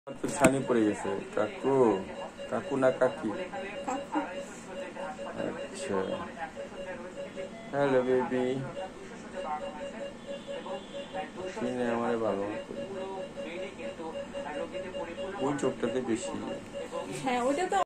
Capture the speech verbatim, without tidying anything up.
তো ছানি পড়ে গেছে। কাকু কাকু না কাকি? আচ্ছা, হ্যালো বেবি। কিনে আমার ভালো মতো ওই চোখটাতে বেশি। হ্যাঁ ওটা তো